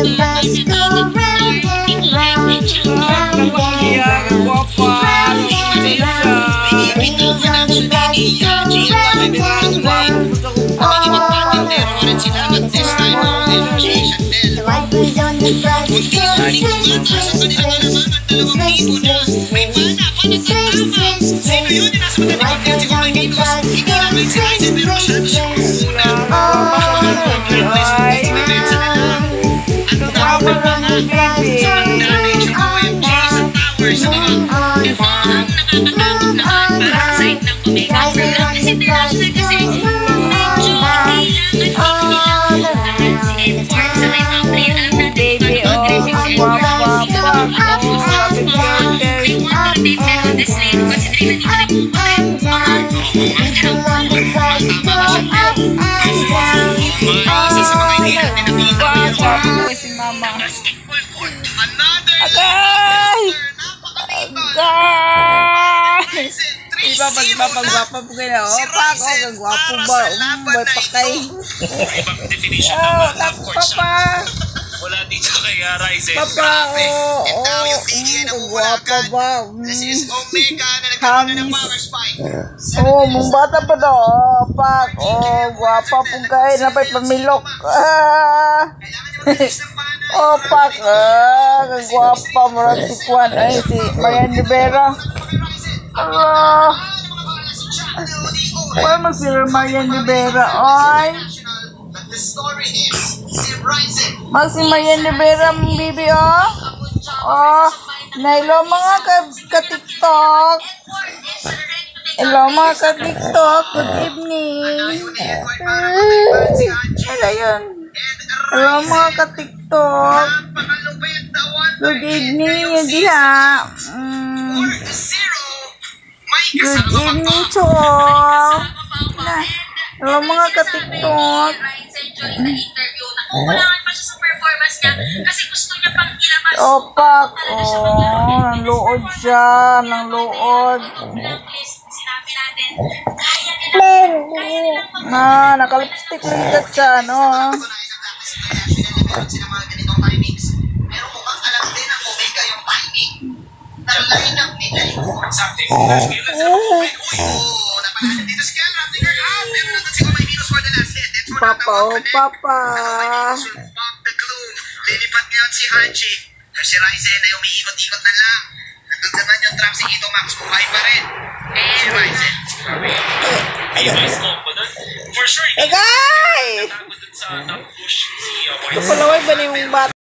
the bus go round and round, round and round. Wheels on the bus go round and round. The wipers on the bus go swish, swish, swish, swish, swish, swish, swish, swish. The wipers on the bus go swish, swish, swish, all around town. The wipers on the bus go move on down, move on down, move on down. The wipers on the bus go move on down, all around town. Baby, oh, guapa, up and down. Si mama. Agay! Agay! Ipapag-guapa po kayo. O, pak, o, kagwapo ba? May pakay. Oh, tapos papa. Wala dito kay Ryzen. Papa, oh, guwapa ba? This is Omega na nagkaroon ng power spike. Oh, mong bata pa daw. Oh, pak, oh, guwapa po kayo. Napay pamilok. Oh, pak, kagwapa mo rin si Kwan. Ay, si Marian Rivera. Wala mo si Marian Rivera, ay. The story is si Ryzen. Mag si Marian Rivera, bibi, oh. Oh, na hello mga ka-TikTok. Hello mga ka-TikTok. Good evening. Hello yun. Hello mga ka-TikTok. Good evening, yun diha. Good evening to all. Hello mga ka-TikTok. Kukulangan pa siya sa performance niya kasi gusto niya pang ilabas. Opak, oh, nang luod siya, nang luod. Sinabi natin, kaya nila lang Nakalipstick lang siya, no? Sila mga ganitong timings. Pero mukhang alam din ng Omega yung timing. Nalain ng nila yung something. Napakalit dito si Kel Raptinger. Pero nandun siguro may minus for the last hit. Papa, oh, papa. Pop the clue. Lilipat ngayon si Hanji. Pero si Ryzen ay umiikot-ikot na lang. Nandun naman yung trap si Ito Max. Buhay pa rin. Si Ryzen. for sure. Hey guys! Sa top push si Kapalaway ba na yung bata?